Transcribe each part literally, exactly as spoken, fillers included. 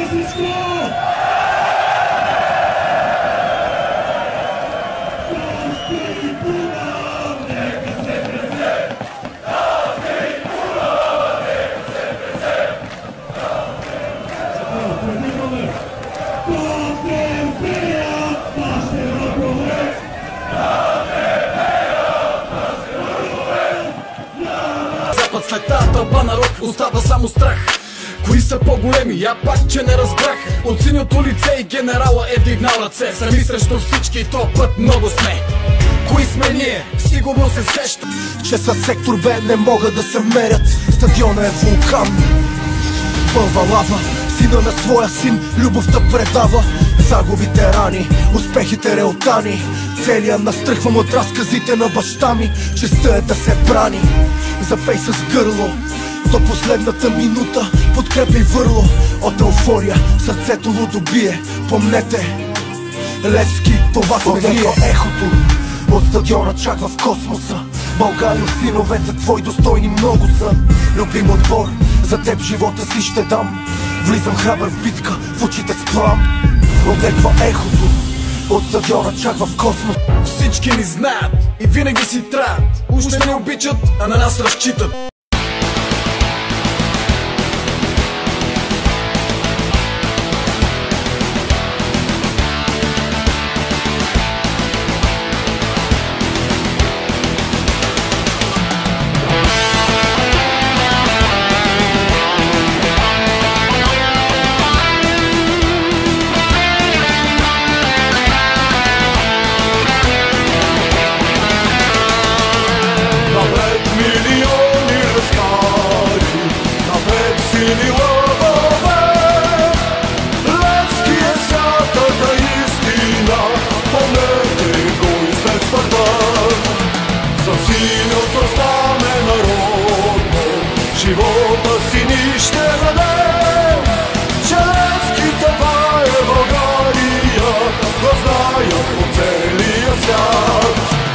Запад след тази тълпа народ остава само страх. Кои са по-големи? Я пак, че не разбрах. От синьото лице и генерала е вдигнал ръце. Сами срещу всички, то път много сме. Кои сме ние? Сигурно се сеща, че със сектор Б не могат да се мерят. Стадиона е вулкан, пълва лава. Сина на своя син любовта предава. Загубите рани, успехите реотани. Целия настръхвам от разказите на баща ми. Честта е да се брани. Запей с гърло до последната минута, подкрепяй върло. От еуфория сърцето лудо бие. Помнете, Левски, това сме ние. Ехото от стадиона чак в космоса. България, синовете твои достойни много са. Любим отбор, за теб живота си ще дам. Влизам храбър в битка, в очите с плам. Отеква ехото от стадиона чак в космос. Всички ни знаят и винаги си траят. Уж не ни обичат, а на нас разчитат. Сини лъвове, Левски е святата истина, помнете го и след смъртта. За синьото знаме народно, живота си ни ще дадем. Че Левски това е България, го знаят по целия свят.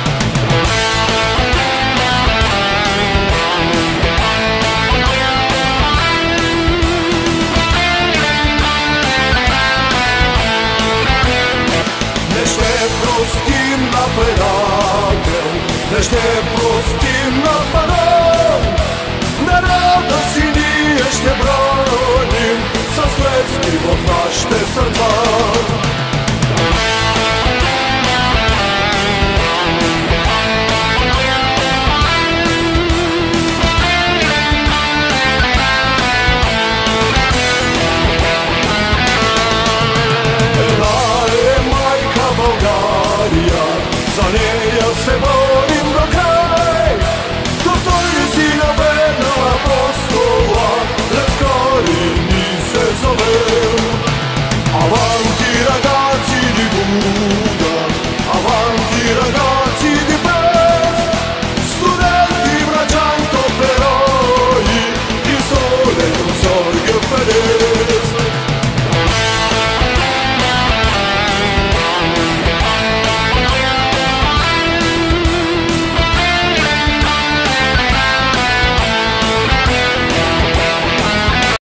Не ще простим на парол, народа си ние ще браним с Левски в нашите сърца.